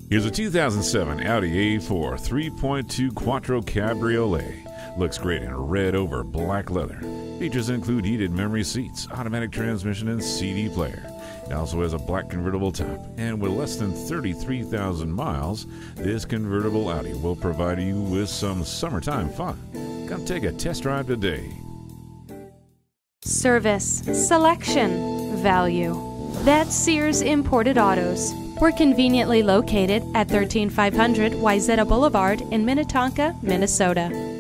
Here's a 2007 Audi A4 3.2 Quattro Cabriolet. Looks great in red over black leather. Features include heated memory seats, automatic transmission, and CD player. It also has a black convertible top, and with less than 33,000 miles, this convertible Audi will provide you with some summertime fun. Come take a test drive today. Service, selection, value. That's Sears Imported Autos. We're conveniently located at 13500 Wayzata Boulevard in Minnetonka, Minnesota.